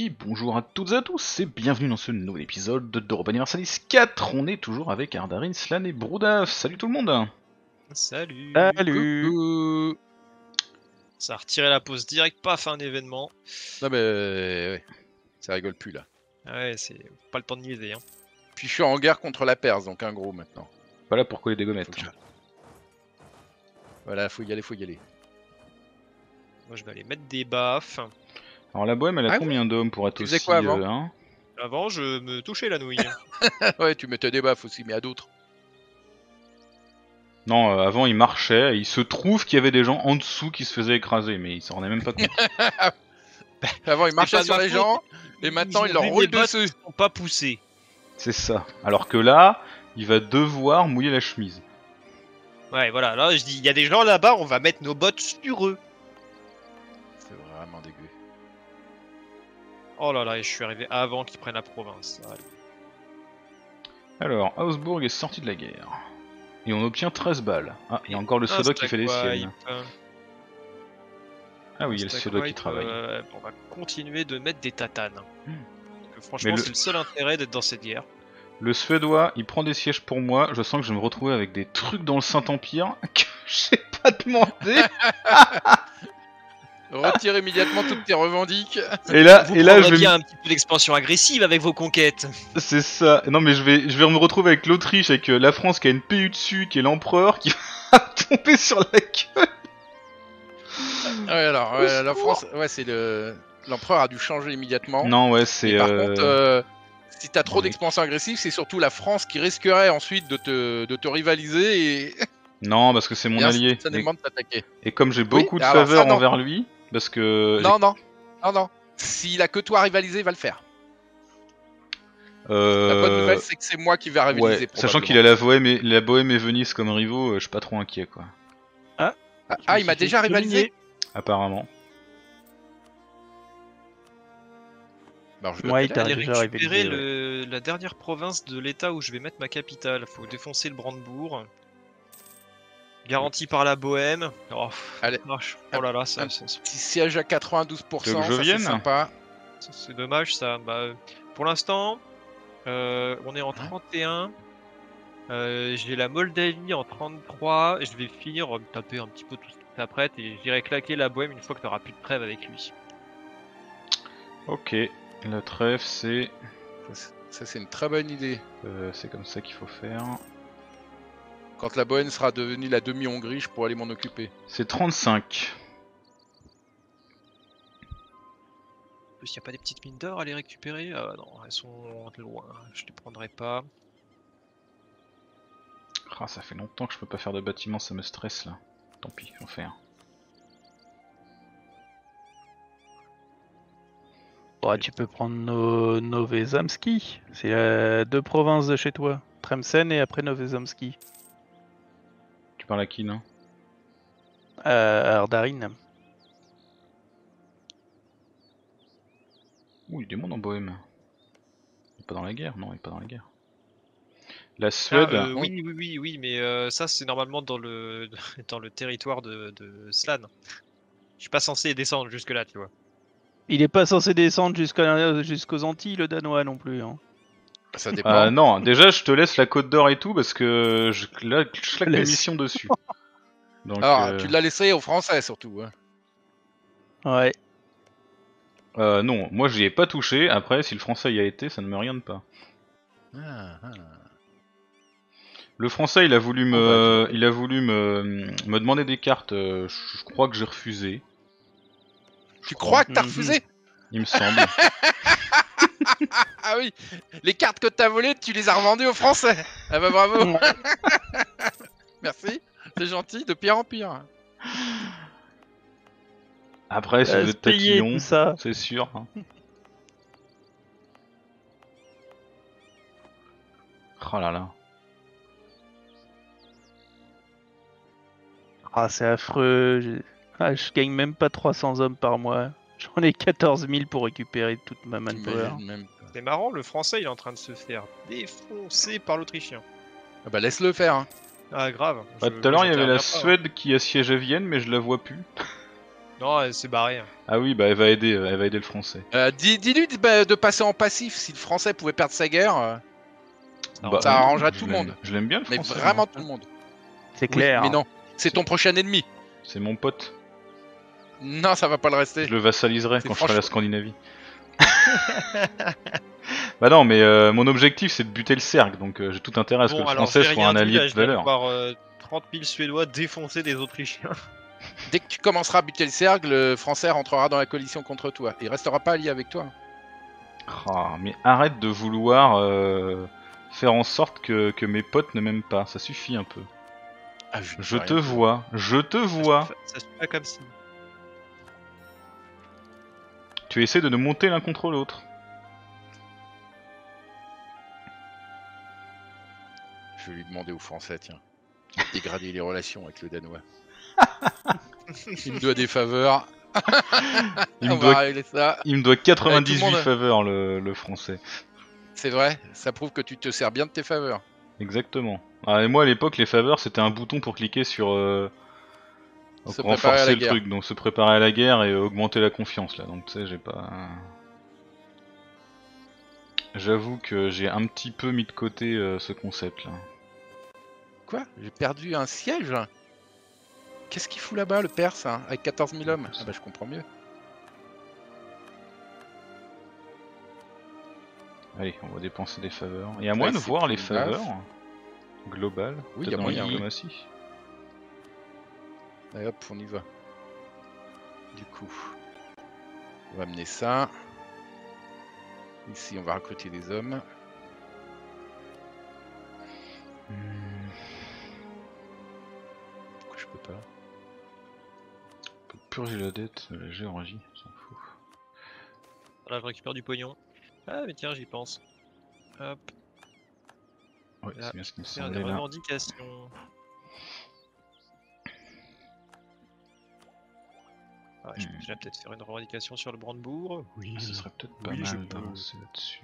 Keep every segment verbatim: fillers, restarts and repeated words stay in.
Et bonjour à toutes et à tous et bienvenue dans ce nouvel épisode d'Europa Universalis quatre. On est toujours avec Ardarin, Slan et Broudaf. Salut tout le monde. Salut. Salut. Coucou. Ça a retiré la pause direct, paf, un événement. Non mais ouais, ça rigole plus là. Ouais, c'est pas le temps de niaiser. Hein. Puis je suis en guerre contre la Perse, donc un gros maintenant. Pas là pour coller des gommettes. Je... Voilà, faut y aller, faut y aller. Moi je vais aller mettre des baffes. Alors la Bohème elle a ah, combien oui. d'hommes pour être tu aussi... quoi avant, euh, hein avant je me touchais la nouille. Ouais, tu mettais des baffes aussi, mais à d'autres. Non, euh, avant il marchait et il se trouve qu'il y avait des gens en dessous qui se faisaient écser, mais il s'en rendait même pas compte. Avant il marchait sur les gens, et maintenant il leur roule dessus. Ils sont pas poussés. C'est ça. Alors que là, il va devoir mouiller la chemise. Ouais, voilà, là je dis, il y a des gens là-bas, on va mettre nos bottes sur eux. C'est vraiment dégueu. Oh là là, et je suis arrivé avant qu'ils prennent la province. Allez. Alors, Augsbourg est sorti de la guerre. Et on obtient treize balles. Ah, il y a encore le Suédois qui fait les siennes. Peut... Ah oui, il y a le Suédois qui travaille. Euh, on va continuer de mettre des tatanes. Hmm. Parce que franchement, le... c'est le seul intérêt d'être dans cette guerre. Le Suédois, il prend des sièges pour moi. Je sens que je vais me retrouver avec des trucs dans le Saint-Empire que j'ai pas demandé. Retire immédiatement toutes tes revendiques. Et là, Vous et là, je vais bien me... un petit peu d'expansion agressive avec vos conquêtes. C'est ça. Non, mais je vais, je vais me retrouver avec l'Autriche, avec euh, la France qui a une P U dessus, qui est l'empereur, qui va tomber sur la gueule. Ouais, alors, ouais, la France, ouais, c'est le. L'empereur a dû changer immédiatement. Non, ouais, c'est. Et par euh... contre, euh, si t'as trop oui. d'expansion agressive, c'est surtout la France qui risquerait ensuite de te, de te rivaliser et. Non, parce que c'est mon Bien, allié. ça demande de t'attaquer. Et comme j'ai beaucoup Oui, de alors faveurs ça, non. envers lui, parce que. Non, non, non, non. S'il a que toi à rivaliser, il va le faire. Euh... La bonne nouvelle, c'est que c'est moi qui vais rivaliser. Ouais, sachant qu'il a la Bohème, et, la Bohème et Venise comme rivaux, euh, je suis pas trop inquiet, quoi. Ah, ah, ah il m'a déjà rivalisé. Apparemment. Bah, je ouais, il t'a déjà récupéré le... la dernière province de l'état où je vais mettre ma capitale. Faut défoncer le Brandebourg. Garanti par la Bohème. Oh, allez. Oh là là, ça. Un petit siège à quatre-vingt-douze pour cent, ça c'est sympa. C'est dommage ça. Bah, pour l'instant, euh, on est en trente et un. Euh, J'ai la Moldavie en trente-trois. Je vais finir, me taper un petit peu tout ce qui s'apprête et j'irai claquer la Bohème une fois que tu auras plus de trêve avec lui. Ok, la trêve c'est. Ça c'est une très bonne idée. Euh, c'est comme ça qu'il faut faire. Quand la Bohème sera devenue la demi-Hongrie, je pourrai aller m'en occuper. C'est trente-cinq. En plus, il n'y a pas des petites mines d'or à les récupérer euh, Non, elles sont loin, je les prendrai pas. Ah, ça fait longtemps que je peux pas faire de bâtiment, ça me stresse là. Tant pis, faut faire. Ouais, tu peux prendre no Novezamski. C'est euh, deux provinces de chez toi. Tremsen et après Novezamski. Tu parles à qui, non? Euh, Ardarin. Ouh, il y a du monde en Bohème. Il est pas dans la guerre? Non, il est pas dans la guerre. La Suède... Ah, euh, oui, oui, oui, oui, mais euh, ça c'est normalement dans le dans le territoire de, de Slan. Je suis pas censé descendre jusque là, tu vois. Il est pas censé descendre jusqu'à jusqu'aux Antilles, le Danois non plus. Hein. Ça dépend. Euh, non, déjà je te laisse la Côte d'Or et tout parce que je, là, je claque Laisse. l'émission dessus. Donc, Alors, euh... tu l'as laissé aux Français surtout. Hein. Ouais. Euh, non, moi j'y ai pas touché. Après, si le français y a été, ça ne me regarde pas. Ah, ah. Le français, il a voulu me, Oh, bah, il a voulu me, me demander des cartes. Je, je crois que j'ai refusé. Tu crois que t'as Mhm. refusé? Il me semble. Ah oui, les cartes que t'as volées, tu les as revendues aux Français. Ah bah bravo. Merci, c'est gentil, de pire en pire. Après, si Euh, vous êtes payer tatillon, tout ça. c'est sûr. Hein. Oh là là. Ah, c'est affreux. Je... Ah, je gagne même pas trois cents hommes par mois. J'en ai quatorze mille pour récupérer toute ma manpower. T'imagines même pas. C'est marrant, le français il est en train de se faire défoncer par l'autrichien. Ah bah laisse-le faire. Hein. Ah grave. Bah, je- tout à l'heure, il y avait la j'interviens pas, hein. Suède qui assiège à Vienne, mais je la vois plus. Non, elle s'est barrée. Ah oui, bah elle va aider, elle va aider le français. Euh, dis- Dis-lui de, bah, de passer en passif. Si le français pouvait perdre sa guerre, euh, Bah, ça non, arrangerait je tout le l'aime- monde. Je l'aime bien le Mais français. vraiment moi. tout le monde. C'est Oui, clair. mais non. C'est ton prochain ennemi. C'est mon pote. Non, ça va pas le rester. Je le vassaliserai C'est quand je ferai la franchement- Scandinavie. Bah non, mais euh, mon objectif c'est de buter le cercle, donc euh, j'ai tout intérêt à ce que Bon, le alors français j'ai soit rien un dit, allié là, de je viens de valeur. voir euh, trente mille Suédois défoncer des Autrichiens. Dès que tu commenceras à buter le cercle, le français rentrera dans la coalition contre toi. Il restera pas allié avec toi. Ah, mais arrête de vouloir euh, faire en sorte que, que mes potes ne m'aiment pas, ça suffit un peu. Ah, je, Je te vois, je te vois. Ça se fait pas comme si. Tu essaies de nous monter l'un contre l'autre. Je vais lui demander au français, tiens. Dégrader les relations avec le Danois. Il me doit des faveurs. Il On me va doit, régler ça. il me doit quatre-vingt-dix-huit Tout le monde- faveurs le, le français. C'est vrai, ça prouve que tu te sers bien de tes faveurs. Exactement. Ah, et moi à l'époque les faveurs c'était un bouton pour cliquer sur euh, donc Se préparer à renforcer la le guerre. truc, donc se préparer à la guerre et augmenter la confiance là. Donc tu sais j'ai pas. J'avoue que j'ai un petit peu mis de côté euh, ce concept là. Quoi? J'ai perdu un siège? Qu'est-ce qu'il fout là-bas, le Perse, hein, avec quatorze mille hommes? Ah bah je comprends mieux. Allez, on va dépenser des faveurs. Et à Ouais, moi de c'est voir les plus grave. faveurs globales. Oui, peut-être y a dans moyen, la oui. diplomatie. Allez hop, on y va. Du coup, on va amener ça. Ici, on va recruter des hommes. Hmm. Pourquoi je peux pas? On peut purger la dette de la Géorgie, on s'en fout. Voilà, je récupère du pognon. Ah, mais tiens, j'y pense. Hop, Ouais, Là, c'est bien ce qui me faire des semblait là. revendications. Ah, je Hmm. je vais peut-être faire une revendication sur le Brandebourg. Oui, Ah, ce serait peut-être pas Oui, je mal peux. d'avancer là-dessus.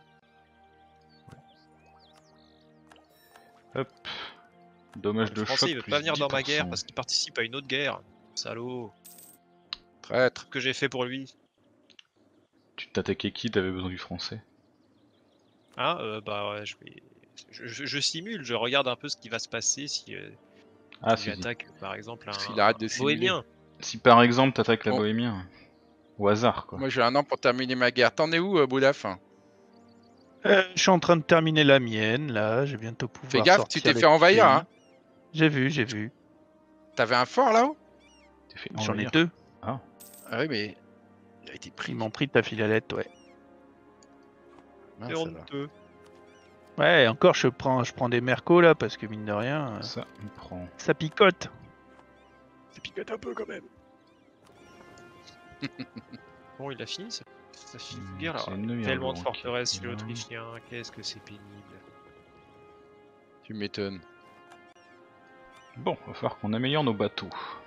Ouais. Hop. Dommage de Le français choc. il veut plus pas venir dans ma dix pour cent. guerre parce qu'il participe à une autre guerre. Salaud. Traître. Que j'ai fait pour lui. Tu t'attaquais qui? T'avais besoin du français? Hein euh, Bah ouais, je vais. Je, je- je simule, je regarde un peu ce qui va se passer si, euh, Ah, si si, si. j'attaque par exemple un, S'il arrête de un simuler. bohémien. Si par exemple t'attaques la Bon. Bohémien, au hasard quoi. Moi j'ai un an pour terminer ma guerre. T'en es où, euh, Boulaf? Euh, je suis en train de terminer la mienne, là. J'ai bientôt pouvoir Fais gaffe, sortir tu t'es les fait envahir, pays. hein. J'ai vu, j'ai vu. T'avais un fort là-haut? T'es fait J'en ai envahir. deux. Ah oui, mais il a été pris. Ils m'ont pris ta filalette, ouais. Mince, C'est ça va. honteux. Ouais, encore je prends, je prends des mercos là parce que mine de rien, euh, Ça, on prend. ça picote. Ça picote un peu quand même. Bon, il a fini ça, ça finit Hmm, de guerre là. c'est Neuilly Tellement de Blanc qui forteresses est chez là. l'Autrichien, qu'est-ce que c'est pénible. Tu m'étonnes. Bon, va falloir qu'on améliore nos bateaux.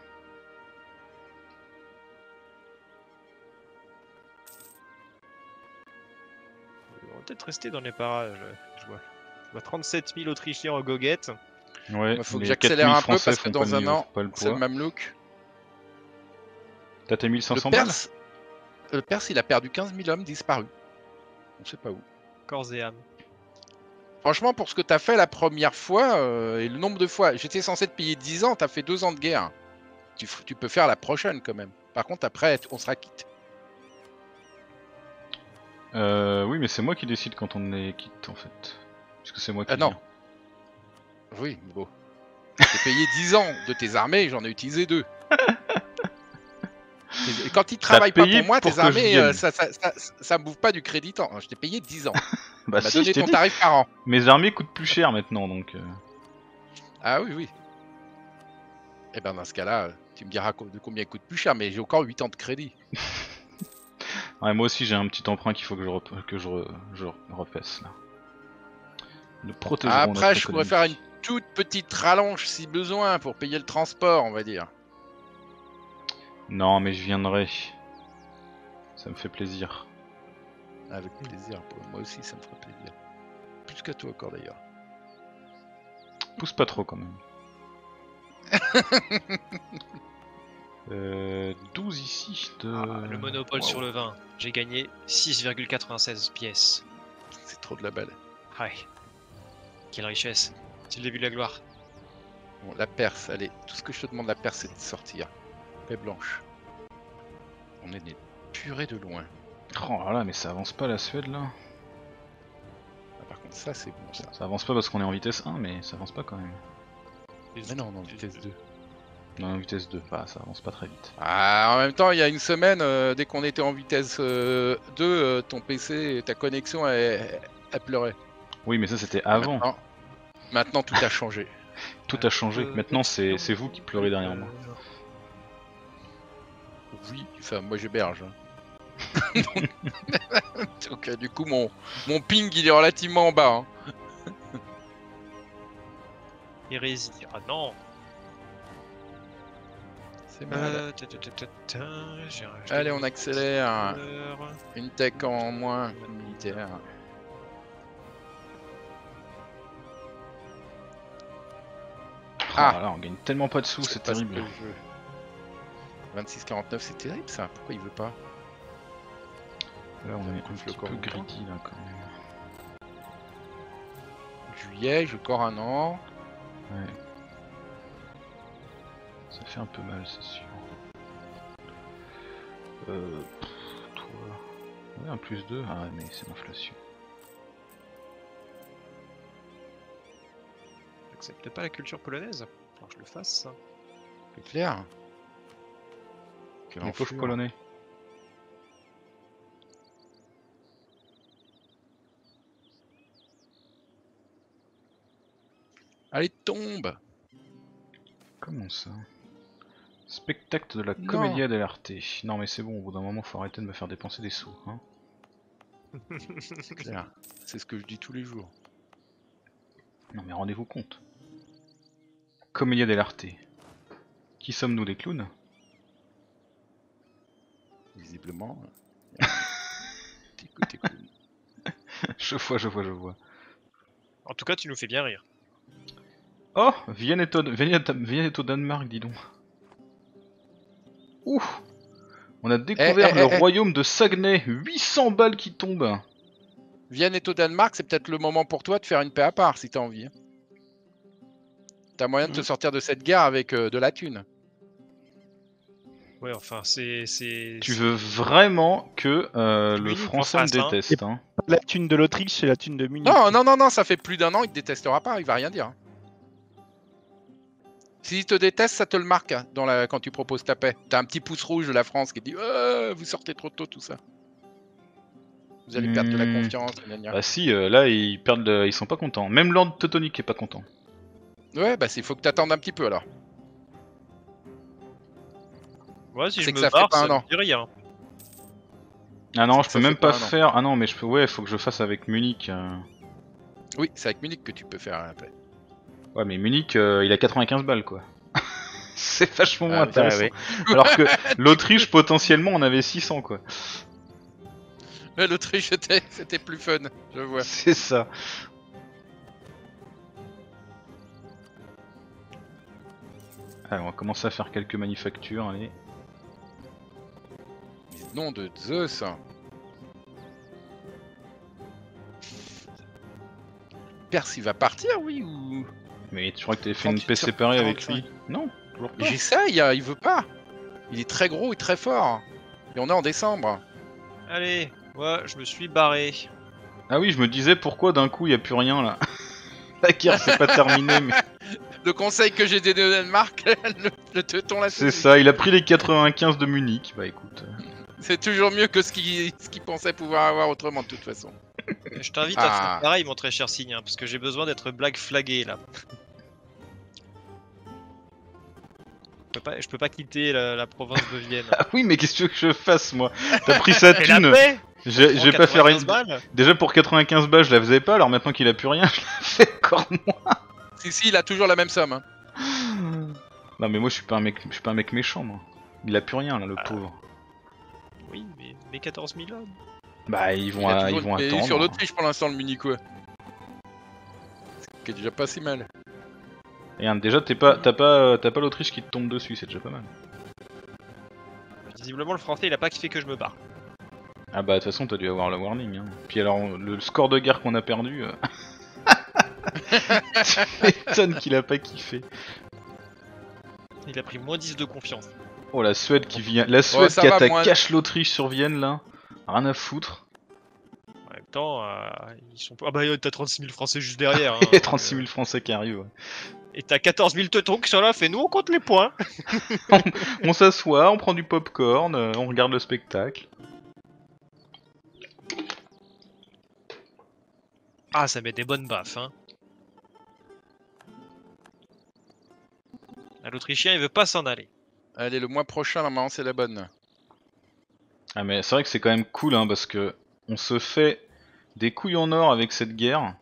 On va peut-être rester dans les parages. Je vois, je vois trente-sept mille Autrichiens en goguette. Ouais, Il faut que les j'accélère quatre mille un peu Français parce que font dans pas le un niveau, an, font pas le c'est le poids. Mamelouk. T'as tes mille cinq Le cents balles? Perse, le Perse, il a perdu quinze mille hommes disparus. On sait pas où. Corps et âme. Franchement, pour ce que t'as fait la première fois, euh, et le nombre de fois, j'étais censé te payer dix ans, t'as fait deux ans de guerre. Tu, f- tu peux faire la prochaine quand même. Par contre, après, on sera quitte. Euh, oui, mais c'est moi qui décide quand on est quitte en fait. Puisque c'est moi qui Ah non. viens. Oui, mais bon. J'ai payé dix ans de tes armées, j'en ai utilisé deux. Et quand ils travaillent pas payé pour moi, pour tes que je armées, vienne. euh, ça, ça, ça, ça me bouffe pas du crédit temps. Je t'ai payé dix ans. Bah Tu m'as si, donné je t'ai ton dit. tarif par an. Mes armées coûtent plus cher maintenant donc. euh, Ah oui, oui. Eh ben dans ce cas-là, tu me diras co- de combien il coûte plus cher, mais j'ai encore huit ans de crédit. Ouais, moi aussi j'ai un petit emprunt qu'il faut que je, rep- que je, re- je refasse là. Nous protégerons Après, notre je pourrais économie. faire une toute petite rallonge si besoin pour payer le transport, on va dire. Non, mais je viendrai. Ça me fait plaisir. Avec plaisir, pour moi aussi ça me ferait plaisir. Plus qu'à toi encore d'ailleurs. Pousse pas trop quand même. Euh, douze ici de... Ah, le monopole Wow. sur le vin. J'ai gagné six virgule quatre-vingt-seize pièces. C'est trop de la balle. Ouais. Quelle richesse. C'est le début de la gloire. Bon, la Perse, allez, tout ce que je te demande, la Perse, c'est de sortir. Paix blanche. On est des purées de loin. Oh là là, mais ça avance pas la Suède là. Ah, par contre, ça, c'est bon, ça. Ça avance pas parce qu'on est en vitesse un, mais ça avance pas quand même. Mais non, non, vitesse deux. Non, en vitesse deux, bah, ça avance pas très vite. Ah, en même temps, il y a une semaine, euh, dès qu'on était en vitesse euh, deux, euh, ton P C, ta connexion, elle, elle pleurait. Oui, mais ça c'était avant. Maintenant, maintenant, tout a changé. Tout a changé. Maintenant, c'est c'est vous qui pleurez derrière moi. Oui, enfin, moi j'héberge. hein. Donc, euh, du coup, mon, mon ping, il est relativement en bas. hein. Hérésie. Ah non. C'est mal. Euh, ta, ta, ta, ta, ta, j'ai rajouté Allez, une on accélère. couleur. Une tech en moins militaire. Oh Ah. là là, on gagne tellement pas de sous, c'est pas ce terrible. que je veux. vingt-six quarante-neuf, c'est terrible ça. Pourquoi il veut pas? Là, on est un Coupe le petit corps peu en même temps. greedy là quand même. Juillet, j'ai encore un an. Ouais. Ça fait un peu mal, c'est sûr. Euh. pff, toi. Ouais, un plus deux. Ah, mais c'est l'inflation. J'accepte pas la culture polonaise. Faut que je le fasse. ça. C'est clair. Quel Les pauvres enflure. polonais. Allez, tombe. Comment ça? Spectacle de la Non. Commedia dell'arte. Non mais c'est bon, au bout d'un moment faut arrêter de me faire dépenser des sous. Hein. C'est clair. C'est ce que je dis tous les jours. Non mais rendez-vous compte. Commedia dell'arte. Qui sommes-nous, des clowns? Visiblement. T'écoutes, t'écoutes. Je vois, je vois, je vois. En tout cas, tu nous fais bien rire. Oh, Vienne est au, Vienne est- Vienne est au Danemark, dis donc. Ouh. On a découvert eh, le eh, eh. royaume de Saguenay. huit cents balles qui tombent. Vienne est au Danemark, c'est peut-être le moment pour toi de faire une paix à part si t'as envie. hein. T'as moyen de te Mhm. sortir de cette guerre avec euh, de la thune. Ouais, enfin, c'est. c'est- Tu c'est- veux vraiment que euh, le Munich en français me face, hein. déteste, hein. La thune de l'Autriche, c'est la thune de Munich. Non, non, non, non, ça fait plus d'un an, il te détestera pas, il va rien dire. hein. S'il te déteste, ça te le marque hein, dans la... quand tu proposes ta paix. T'as un petit pouce rouge de la France qui dit euh, vous sortez trop tôt, tout ça. Vous allez perdre de la Hmm. confiance. gna gna. Bah si, euh, là ils perdent, le- ils sont pas contents. Même Lord Teutonic est pas content. Ouais, bah il faut que t'attendes un petit peu alors. Ouais, si C'est je que me ça fait barre, pas ça un me an. dit rien. Ah non, Ça- je ça peux même fait pas pas un an. faire. Ah non, mais je peux. Ouais, faut que je fasse avec Munich. euh. Oui, c'est avec Munich que tu peux faire la paix. Ouais, mais Munich, euh, il a quatre-vingt-quinze balles quoi. C'est vachement moins Ah oui, intéressant. ouais. Alors que l'Autriche, potentiellement, on avait six cents quoi. Mais l'Autriche, c'était c'était plus fun, je vois. C'est ça. Allez, on va commencer à faire quelques manufactures, allez. Mais nom de Zeus. hein. Perse, il va partir, oui ou... Mais tu crois que t'avais fait une trente-huit paix sur séparée avec quarante-cinq. lui? Non, toujours pas. J'essaye, hein, il veut pas. Il est très gros et très fort. Et on est en décembre. Allez, ouais, je me suis barré. Ah oui, je me disais pourquoi d'un coup il y a plus rien là. La guerre c'est pas terminé, mais Le conseil que j'ai donné au Danemark, le, le teuton là, c'est ça. Il a pris les quatre-vingt-quinze de Munich. Bah écoute. euh, C'est toujours mieux que ce qu'il ce qu'il pensait pouvoir avoir autrement de toute façon. Je t'invite à Ah. faire pareil, mon très cher Signe, hein, parce que j'ai besoin d'être blague flagué là. Je peux pas, je peux pas quitter la, la province de Vienne. Ah oui, mais qu'est-ce que tu veux que je fasse moi? T'as pris sa Et la thune. paix J'ai j'ai pas faire une. quatre-vingt-quinze balles. Déjà pour quatre-vingt-quinze balles, je la faisais pas. Alors maintenant qu'il a plus rien, je la fais encore moins. Si, si, il a toujours la même somme. hein. Non mais moi je suis pas un mec, je suis pas un mec méchant moi. Il a plus rien là, le Ah. pauvre. Oui, mais mes quatorze mille hommes. Bah ils Il vont, a à- toujours ils vont une- et attendre. sur l'Autriche pour l'instant, le Munichois. Ce qui est déjà pas si mal. Regarde, déjà t'es pas, t'as pas, euh, t'as pas l'Autriche qui te tombe dessus, c'est déjà pas mal. Visiblement, le français, il a pas kiffé que je me barre. Ah bah de toute façon t'as dû avoir le warning. Hein. Puis alors le score de guerre qu'on a perdu, euh... tu m'étonnes qu'il a pas kiffé. Il a pris moins dix de confiance. Oh la Suède qui vient, la Suède ça qui va, attaque moi. cache l'Autriche sur Vienne là, rien à foutre. En même temps, euh, ils sont pas. Ah bah t'as trente-six mille Français juste derrière. Hein, Il y a trente-six mille Français qui arrivent. Ouais. Et t'as quatorze mille teutons qui sont là, fait nous on compte les points. On s'assoit, on prend du popcorn, euh, on regarde le spectacle. Ah, ça met des bonnes baffes, hein. Ah, l'Autrichien, il veut pas s'en aller. Allez, le mois prochain, normalement, c'est la bonne. Ah mais c'est vrai que c'est quand même cool hein, parce que on se fait des couilles en or avec cette guerre.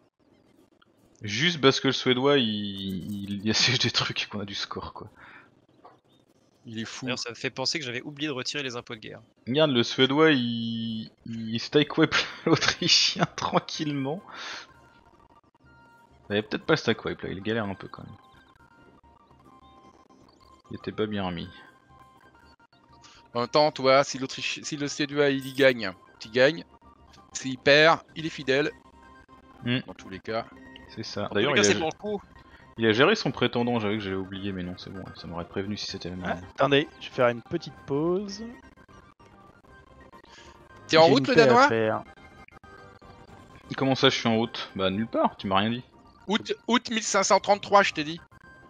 Juste parce que le Suédois il, il, il assiège des trucs et qu'on a du score quoi. Il est fou. D'ailleurs, ça me fait penser que j'avais oublié de retirer les impôts de guerre. Regarde le Suédois il, il stack wipe l'Autrichien tranquillement. Il avait peut-être pas le stack wipe là, il galère un peu quand même. Il était pas bien remis. En même temps, toi, si l'Autriche, si le Suédois il y gagne, tu gagnes. S'il perd, il est fidèle. Mm. Dans tous les cas. C'est ça. En D'ailleurs tout cas, il, c'est a- pour le coup. il a géré son prétendant, j'avais que j'avais oublié mais non c'est bon, ça m'aurait prévenu si c'était la Ah, même. attendez, je vais faire une petite pause. T'es en J'ai route, une le paix à Danois faire. Comment ça je suis en route? Bah nulle part, tu m'as rien dit. Août, août mille cinq cent trente-trois, je t'ai dit.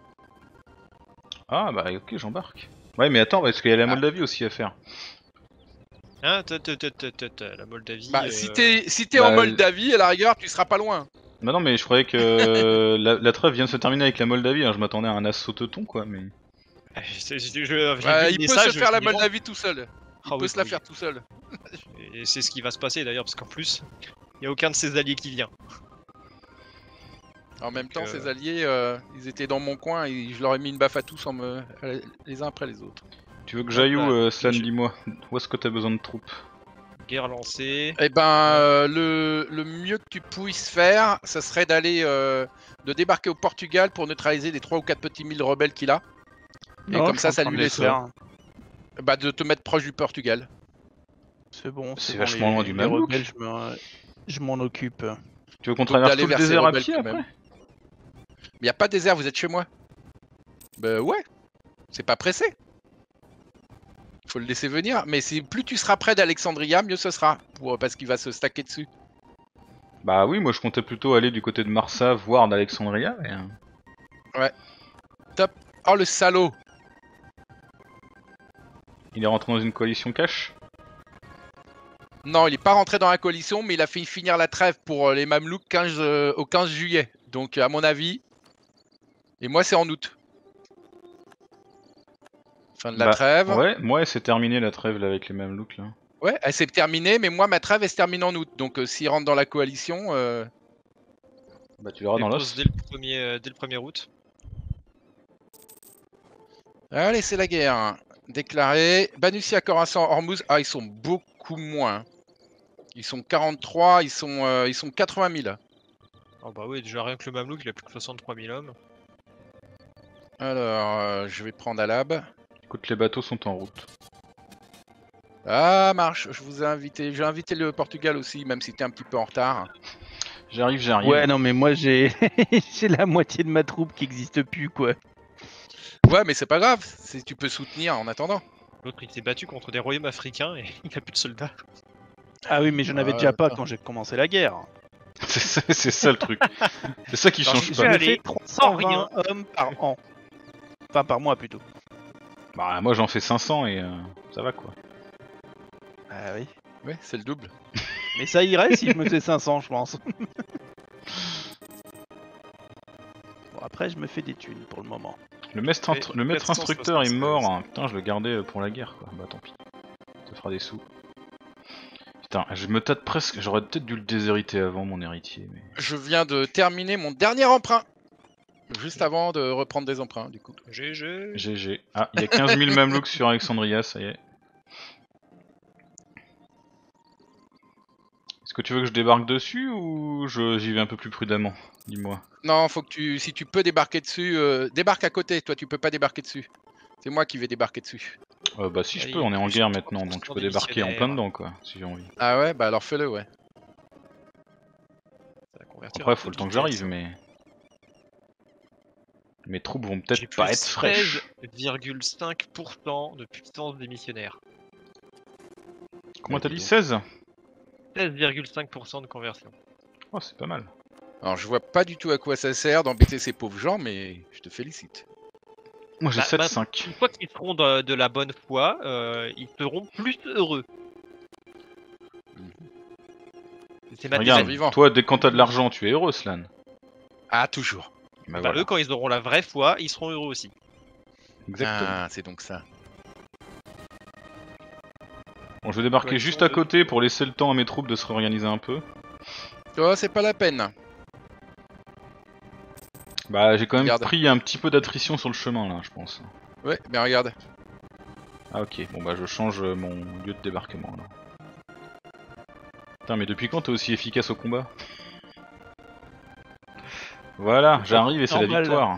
Ah bah ok j'embarque. Ouais mais attends parce qu'il y a la Moldavie aussi à faire. Hein, ta- ta- ta- ta- ta- ta, la Moldavie. Bah, euh, si t'es si t'es bah, en Moldavie, à la rigueur, tu seras pas loin. Bah non mais je croyais que la, la trêve vient de se terminer avec la Moldavie, hein. Je m'attendais à un assaut teuton quoi mais... je- je- je- j'ai Ouais, vu il le peut message, se faire la je me dis, Moldavie tout seul. Il Ah peut oui, se la oui. faire tout seul. bon, Et c'est ce qui va se passer d'ailleurs, parce qu'en plus, il y a aucun de ses alliés qui vient. En même temps, euh, ces alliés, euh, ils étaient dans mon coin et je leur ai mis une baffe à tous en me... les uns après les autres. Tu veux que j'aille où Bah, euh, Slan, je- dis-moi? Où est-ce que t'as besoin de troupes? Guerre lancée. Eh ben, euh, le, le mieux que tu puisses faire, ça serait d'aller, euh, de débarquer au Portugal pour neutraliser les trois ou quatre petits mille rebelles qu'il a. Et Non, comme je ça, suis ça en train lui de les laisse- faire. Bah, de te mettre proche du Portugal. C'est bon. C'est bon, vachement les- loin du les Mamelouk. rebelles, je m'en- Je m'en occupe. Tu veux qu'on Donc, traverse d'aller tout le vers ces désert à rebelles pied quand après? même. Mais y a pas de désert, vous êtes chez moi. Bah ouais. C'est pas pressé. Faut le laisser venir. Mais si plus tu seras près d'Alexandria, mieux ce sera. Pour, parce qu'il va se stacker dessus. Bah oui, moi je comptais plutôt aller du côté de Marsa, voire d'Alexandria. Et... euh, Oh le salaud. Il est rentré dans une coalition cash? Non, il est pas rentré dans la coalition, mais il a fait finir la trêve pour euh, les Mamelouks quinze, euh, au quinze juillet. Donc à mon avis... Et moi c'est en août. Fin de la Bah, trêve. Ouais, moi c'est terminé la trêve là avec les Mamelouks là. Ouais, elle s'est terminée, mais moi ma trêve elle se termine en août. Donc euh, s'il rentre dans la coalition... euh, Bah tu l'auras Les dans poses l'os. dès le premier, euh, dès le premier août. Allez, c'est la guerre. Déclaré. Banussia, Khorasan, Hormuz. Ah, ils sont beaucoup moins. Ils sont quarante-trois, ils sont, euh, ils sont quatre-vingt mille. Oh bah oui, déjà rien que le Mamelouk, il a plus que soixante-trois mille hommes. Alors, euh, je vais prendre Alab. Écoute, les bateaux sont en route. Ah, marche. Je vous ai invité. J'ai invité le Portugal aussi, même si t'es un petit peu en retard. J'arrive, j'arrive. Ouais, non, mais moi j'ai j'ai la moitié de ma troupe qui existe plus, quoi. Ouais, mais c'est pas grave. C'est- Tu peux soutenir en attendant. L'autre, il s'est battu contre des royaumes africains et il a plus de soldats. Ah oui, mais je n'avais Ah, déjà pas d'accord. quand j'ai commencé la guerre. C'est ça, c'est ça le truc. C'est ça qui Alors, change Je pas. me allé fais trois cent vingt rien. hommes par an. Enfin, par mois plutôt. Bah moi j'en fais cinq cents et euh, ça va quoi. Ah oui. Ouais, c'est le double. Mais ça irait si je me faisais cinq cents, je pense. Bon, après, je me fais des thunes pour le moment. Le maître, Et int- le maître quatre cent instructeur est soixante-seize. mort, hein. Putain je le gardais euh, pour la guerre quoi, bah tant pis. Ça fera des sous. Putain, je me tâte presque, j'aurais peut-être dû le déshériter avant mon héritier, mais... Je viens de terminer mon dernier emprunt. Juste avant de reprendre des emprunts, du coup. G G. G G. Ah, il y a quinze mille Mamelouks sur Alexandria, ça y est. Est-ce que tu veux que je débarque dessus ou je j'y vais un peu plus prudemment? Dis-moi. Non, faut que tu, si tu peux débarquer dessus, euh, débarque à côté. Toi, tu peux pas débarquer dessus. C'est moi qui vais débarquer dessus. Euh, bah si je Allez, peux, on est en plus guerre de maintenant, donc je trente pour cent peux des débarquer en plein missionnaires. dedans quoi, si j'ai envie. Ah ouais, bah alors fais-le, ouais. Ça va convertir Après un faut peu le de temps que vitesse, j'arrive, hein. mais... Mes troupes vont J'ai peut-être pas plus être fraîches. seize virgule cinq pour cent de puissance des missionnaires. Comment Bah, t'as dis dit donc. seize? seize virgule cinq pour cent de conversion. Oh c'est pas mal. Alors je vois pas du tout à quoi ça sert d'embêter ces pauvres gens, mais je te félicite. Moi j'ai Bah, sept bah, cinq. Une fois qu'ils seront de, de la bonne foi, euh, ils seront plus heureux. C'est ma Regarde, thématique. vivant. toi dès quand t'as de l'argent tu es heureux Slan. Ah, toujours. Bah, Bah, voilà, eux, quand ils auront la vraie foi, ils seront heureux aussi. exactement. Ah, c'est donc ça. Bon je vais débarquer Ouais, juste ils à sont côté pour laisser le temps à mes troupes de se réorganiser un peu. Oh, c'est pas la peine. Bah j'ai quand même Regarde. pris un petit peu d'attrition sur le chemin là je pense. Ouais, mais regarde. Ah ok, bon bah je change euh, mon lieu de débarquement là. Putain mais depuis quand t'es aussi efficace au combat? Voilà, j'arrive et c'est la normal. victoire.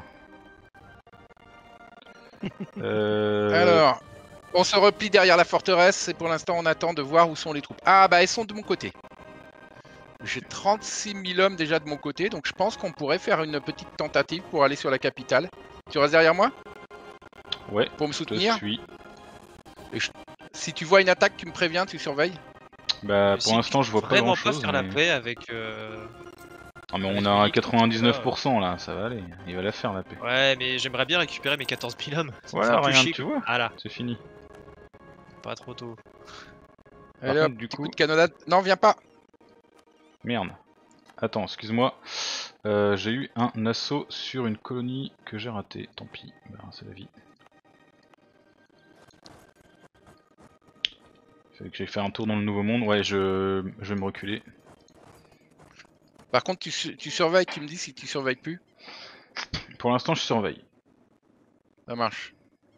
euh... Alors, on se replie derrière la forteresse et pour l'instant on attend de voir où sont les troupes. Ah bah elles sont de mon côté. J'ai trente-six mille hommes déjà de mon côté, donc je pense qu'on pourrait faire une petite tentative pour aller sur la capitale. Tu restes derrière moi Ouais, pour me je te soutenir? suis. Si tu vois une attaque, tu me préviens, tu surveilles. Bah Si pour l'instant je vois pas vraiment grand pas chose. faire la Mais... paix avec. euh, Ah mais avec on a mes un quatre-vingt-dix-neuf pour cent là, ça va aller. Il va la faire la paix. Ouais, mais j'aimerais bien récupérer mes quatorze mille hommes. Ça me fait Voilà, un peu regarde, chier, tu quoi. vois. Ah là, C'est fini. pas trop tôt. Par Allez contre, hop, du petit coup- coup de canonnade. Non, viens pas. Merde. Attends, excuse-moi. Euh, j'ai eu un assaut sur une colonie que j'ai raté. Tant pis, bah, c'est la vie. Il fallait que j'aille faire un tour dans le nouveau monde. Ouais, je, je vais me reculer. Par contre, tu, su- tu surveilles, tu me dis si tu surveilles plus. Pour l'instant, je surveille. Ça marche.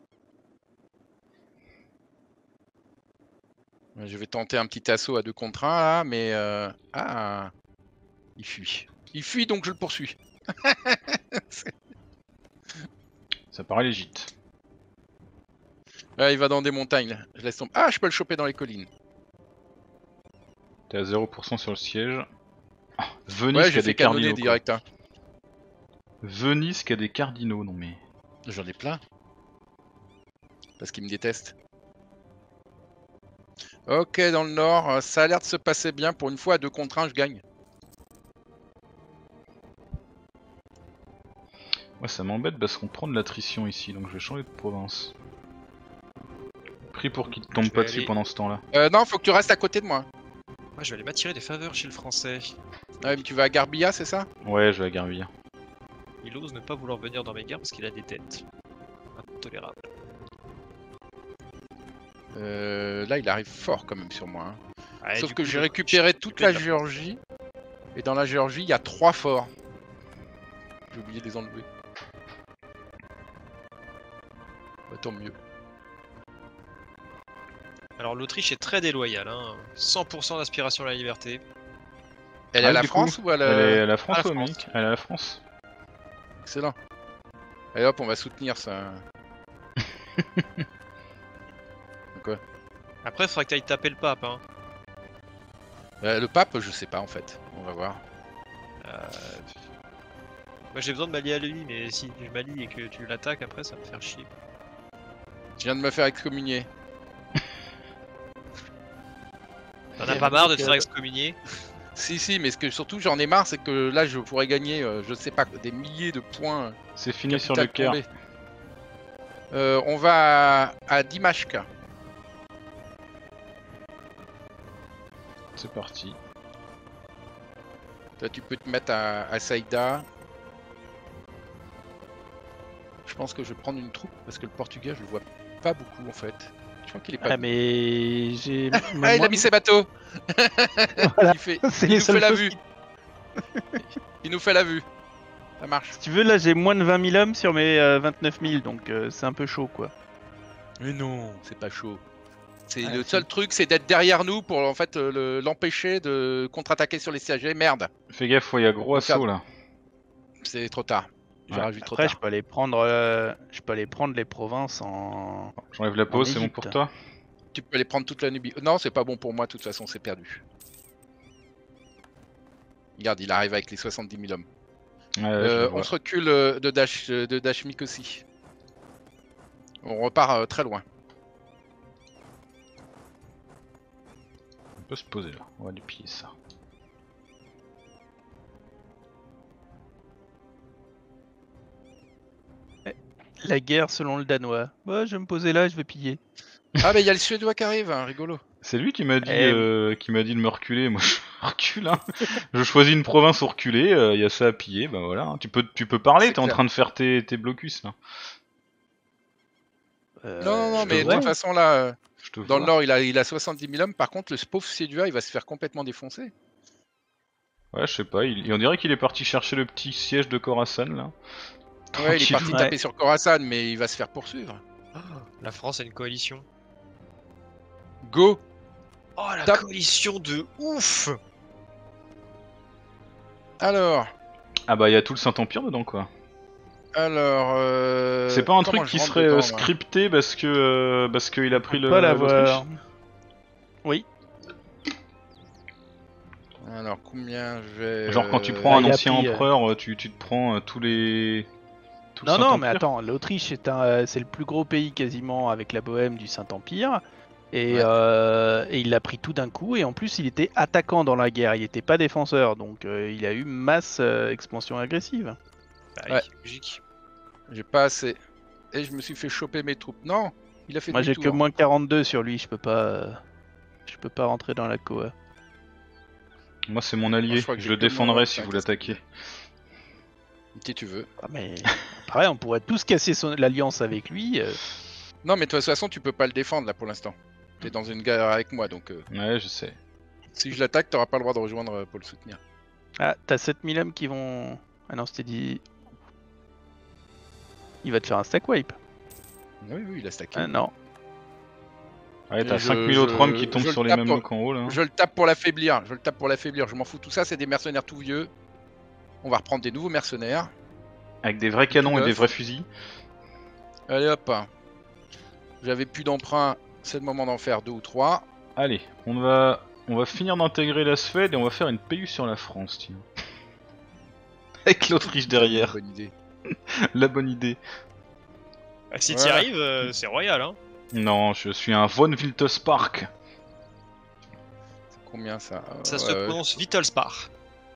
Ouais, je vais tenter un petit assaut à deux contre un là, mais euh... ah, il fuit. Il fuit donc je le poursuis. Ça paraît légit. Ouais, il va dans des montagnes. Là. Je laisse tomber. Ah, je peux le choper dans les collines. T'es à zéro pour cent sur le siège. Ah, Venise Ouais, qui a j'ai des fait canonner cardinaux. quoi. direct. Hein. Venise qui a des cardinaux, non mais. J'en ai plein. Parce qu'ils me détestent. Ok, dans le nord, euh, ça a l'air de se passer bien. Pour une fois, à deux contre un, je gagne. Moi ça m'embête parce qu'on prend de l'attrition ici, donc je vais changer de province. Pris pour qu'il te tombe Je pas vais dessus aller- pendant ce temps-là. Euh, non, faut que tu restes à côté de moi. Moi, je vais aller m'attirer des faveurs chez le français. Ouais, mais tu vas à Garbia, c'est ça? Ouais, je vais à Garbia. Il ose ne pas vouloir venir dans mes guerres parce qu'il a des têtes. Intolérable. euh, Là, il arrive fort quand même sur moi. hein. Ouais, Sauf du que coup, j'ai je- récupéré je- toute je- la je- Géorgie. Et dans la Géorgie, il y a trois forts. J'ai oublié de les enlever. Bah, tant mieux. Alors, l'Autriche est très déloyale. Hein. cent pour cent d'aspiration à la liberté. Elle est Ah, à la du France coup, ou à la... Elle est à la France à la ou au France. Amérique? Elle est à la France. Excellent. Allez hop, on va soutenir ça. Après, il faudra que tu ailles taper le pape. Hein. Euh, le pape, je sais pas en fait. On va voir. Euh, Moi, j'ai besoin de m'allier à lui, mais si je m'allie et que tu l'attaques, après, ça va me faire chier. Je viens de me faire excommunier. T'en as pas marre de te faire excommunier? Si, si, mais ce que surtout j'en ai marre, c'est que là je pourrais gagner, euh, je sais pas, des milliers de points. C'est fini sur le Capital Caire. tombé. Euh, on va à, à Dimashq. C'est parti. Toi, tu peux te mettre à, à Saïda. Je pense que je vais prendre une troupe parce que le Portugais, je le vois pas beaucoup en fait. Je crois qu'il est pas. Ah vu. mais j'ai... Ah, il a mis ses bateaux. Voilà. Il, fait... C'est il les nous fait seules la choses vue. qui- Il nous fait la vue. Ça marche. Si tu veux, là j'ai moins de vingt mille hommes sur mes euh, vingt-neuf mille, donc euh, c'est un peu chaud quoi. Mais non, c'est pas chaud. C'est Ah, le si. seul truc, c'est d'être derrière nous pour en fait euh, le- l'empêcher de contre-attaquer sur les sièges. Merde, Fais gaffe, il y a gros Faut faire- assaut là. c'est trop tard. J'ai Ouais. rajouté trop Après, je tard. peux aller prendre, euh, je peux aller prendre les provinces en. J'enlève la En pause, c'est bon Égypte. pour toi? Tu peux aller prendre toute la Nubie. Non, c'est pas bon pour moi, de toute façon, c'est perdu. Regarde, il arrive avec les soixante-dix mille hommes. Ouais, ouais, je Euh, le on vois. se recule euh, de Dash, euh, de Dashmik aussi. On repart euh, très loin. On peut se poser là, on va lui piller ça. La guerre selon le Danois. Ouais, je vais me poser là, je vais piller. Ah, mais il y a le Suédois qui arrive, hein, rigolo. C'est lui qui m'a dit, Eh, euh, qui m'a dit de me reculer. Moi, je recule. Hein. Je choisis une province au reculé. Il y a ça à piller. Bah voilà. hein. Tu peux, tu peux parler. C'est T'es en clair. train de faire tes, tes blocus là. euh, Non, non, non, je te mais de vois. toute façon, là, euh, Je te dans le vois. nord, il a, il a soixante-dix mille hommes. Par contre, le pauvre Suédois, il va se faire complètement défoncer. Ouais, je sais pas. Il, on dirait qu'il est parti chercher le petit siège de Khorasan là. Ouais, il est parti Tranquillou. Ouais. taper sur Khorasan, mais il va se faire poursuivre. La France a une coalition. Go! Oh la Tape. coalition de ouf. Alors, Ah bah il y a tout le Saint-Empire dedans quoi. alors. Euh... C'est pas un comment truc je qui rentre serait dedans, euh, moi scripté parce que euh, parce qu'il a pris le pas l'Autriche. l'avoir. Oui. Alors, combien j'ai. Genre quand tu euh, prends Bah, un il a ancien pris, euh, empereur, euh, tu, tu te prends euh, tous les tout le Non, non, mais Saint-Empire. attends, l'Autriche c'est un, euh, c'est le plus gros pays quasiment avec la Bohème du Saint-Empire. Et, Ouais. euh, et il l'a pris tout d'un coup. Et en plus, il était attaquant dans la guerre. Il était pas défenseur. Donc, euh, il a eu masse euh, expansion agressive. Bah, Ouais. oui, logique. J'ai pas assez. Et je me suis fait choper mes troupes. Non, il a fait Moi, j'ai que demi-tour. moins quarante-deux sur lui. Je peux pas, euh, je peux pas rentrer dans la coa. Moi c'est mon Moi, allié. je crois que Je j'ai le que défendrai moins si vous vingt-cinq, l'attaquez. Si tu veux. Ah, mais pareil, on pourrait tous casser son... l'alliance avec lui. euh. Non, mais de toute façon, tu peux pas le défendre là pour l'instant. T'es dans une guerre avec moi, donc euh, Ouais, je sais. si je l'attaque, t'auras pas le droit de rejoindre euh, pour le soutenir. Ah, t'as sept mille hommes qui vont. Ah non, c'était dit. Il va te faire un stack wipe. Oui, oui, il a stacké. Ah non. Ouais, t'as Je- cinq mille autres je- hommes qui tombent je le sur les tape mêmes pour- looks en haut là. Je le tape pour l'affaiblir. Je le tape pour l'affaiblir. Je m'en fous. Tout ça, c'est des mercenaires tout vieux. On va reprendre des nouveaux mercenaires. Avec des vrais canons et des neuf. vrais fusils. Allez hop. J'avais plus d'emprunt. C'est le moment d'en faire deux ou trois. Allez, on va on va finir d'intégrer la Suède et on va faire une paix sur la France, tiens. Avec l'Autriche derrière. Bonne idée. La bonne idée. Bah, si Voilà. t'y arrives, euh, c'est royal, hein. Non, je suis un von Wiltespark. Combien ça Ça Euh, se ouais, prononce Vittelspar.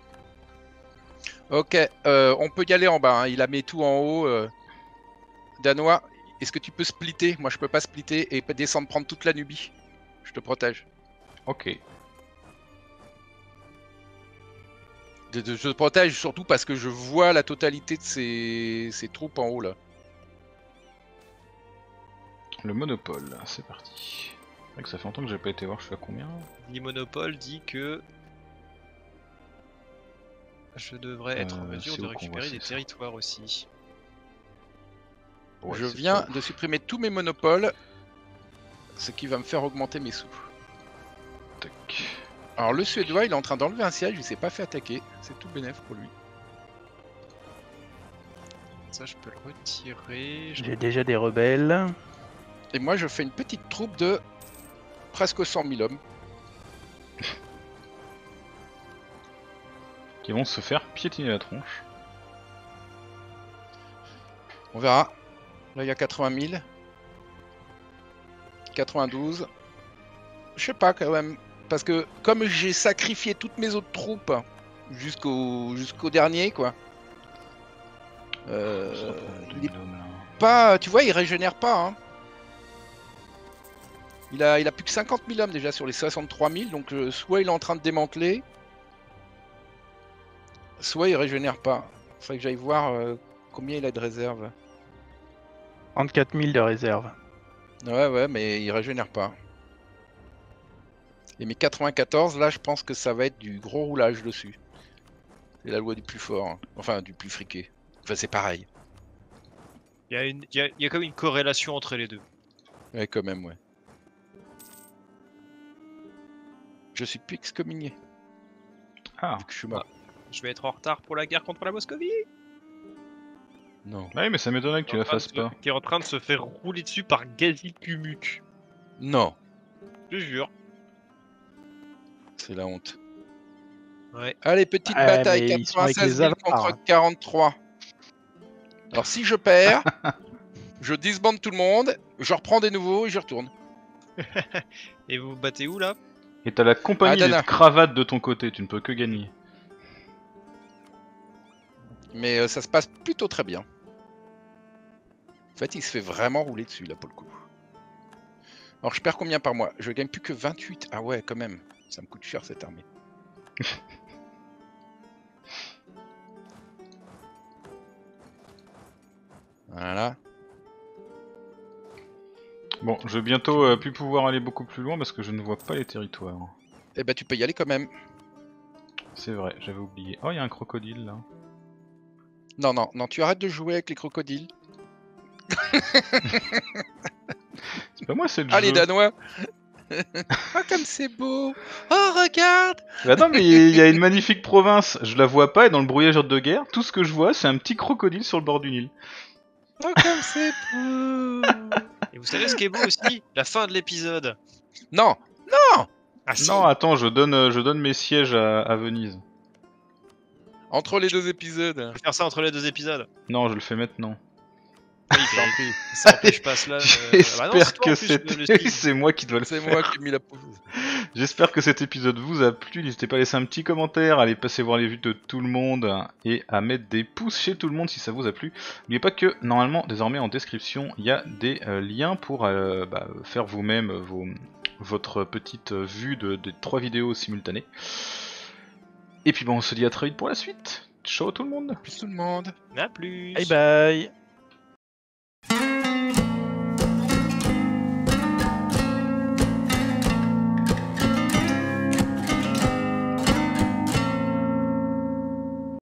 Ok, euh, on peut y aller en bas. hein. Il a mis tout en haut. euh. Danois, est-ce que tu peux splitter? Moi, je peux pas splitter et descendre prendre toute la Nubie. Je te protège. Ok. De- de- je te protège surtout parce que je vois la totalité de ces, ces troupes en haut là. Le monopole, c'est parti. C'est vrai que ça fait longtemps que j'ai pas été voir, je suis à combien là L'Immonopole dit que je devrais être en Euh, mesure c'est de où qu'on récupérer voit, des c'est ça territoires aussi. Ouais, je c'est viens pas ouf. de supprimer tous mes monopoles, ce qui va me faire augmenter mes sous. Tac. Alors le Suédois, il est en train d'enlever un siège, il s'est pas fait attaquer, c'est tout bénef pour lui. Ça, je peux le retirer. Je- J'ai déjà des rebelles. Et moi, je fais une petite troupe de presque cent mille hommes. Qui vont se faire piétiner la tronche. On verra. Là, il y a quatre-vingt mille. quatre-vingt-douze. Je sais pas quand même. Parce que comme j'ai sacrifié toutes mes autres troupes jusqu'au jusqu'au dernier, quoi. Euh, Ça prend il deux est mille hommes, là. pas, tu vois, il régénère pas. Hein. Il a, il a plus que cinquante mille hommes déjà sur les soixante-trois mille, donc euh, soit il est en train de démanteler, soit il régénère pas. Faudrait que j'aille voir euh, combien il a de réserve. trente-quatre mille de réserve. Ouais, ouais, mais il régénère pas. Et mes quatre-vingt-quatorze, là, je pense que ça va être du gros roulage dessus. C'est la loi du plus fort. hein. Enfin, du plus friqué. Enfin, c'est pareil. Il y a une, il y a, il y a quand même une corrélation entre les deux. Ouais, quand même, ouais. Je suis plus excommunié, Ah, vu que je suis mort. Je vais être en retard pour la guerre contre la Moscovie. Non. Ouais, mais ça m'étonnerait que tu en la train de fasses se- pas. Qui est en train de se faire rouler dessus par Gazikumuc. Non. Je te jure. C'est la honte. Ouais. Allez, petite Ouais, bataille, mais ils sont avec quatre-vingt-seize les mille contre avatars. quarante-trois. Alors si je perds, je disbande tout le monde, je reprends des nouveaux et je retourne. Et vous vous battez où là? Et t'as la compagnie Adana. des cravates de ton côté, tu ne peux que gagner. Mais euh, ça se passe plutôt très bien. En fait, il se fait vraiment rouler dessus là pour le coup. Alors je perds combien par mois? Je gagne plus que vingt-huit. Ah ouais, quand même. Ça me coûte cher cette armée. Voilà. Bon, je vais bientôt euh, plus pouvoir aller beaucoup plus loin parce que je ne vois pas les territoires. Eh ben tu peux y aller quand même. C'est vrai, j'avais oublié. Oh, il y a un crocodile là. Non, non, non, tu arrêtes de jouer avec les crocodiles. C'est pas moi, c'est le Ah, les jeu. Danois. Ah, comme c'est beau. Oh, regarde. Bah non, mais il y a une magnifique province, je la vois pas et dans le brouillage de guerre, tout ce que je vois, c'est un petit crocodile sur le bord du Nil. Oh, comme c'est beau. Et vous savez ce qui est beau aussi? La fin de l'épisode. Non, Ah si. Non, attends, je donne, euh, je donne mes sièges à, à Venise. entre les deux épisodes. On peut faire ça entre les deux épisodes. Non, je le fais maintenant. Oui, Je t'en prie. ça empêche pas cela. euh, ah bah non, J'espère c'est toi, que en plus, c'est le- le style. c'est moi qui dois le C'est faire. moi qui ai mis la pause. J'espère que cet épisode vous a plu. N'hésitez pas à laisser un petit commentaire, à aller passer voir les vues de tout le monde hein, et à mettre des pouces chez tout le monde si ça vous a plu. N'oubliez pas que normalement, désormais en description, il y a des euh, liens pour euh, bah, faire vous-même vos, votre petite vue de, des trois vidéos simultanées. Et puis bon, on se dit à très vite pour la suite. Ciao tout le monde. Plus tout le monde. À plus. Bye bye.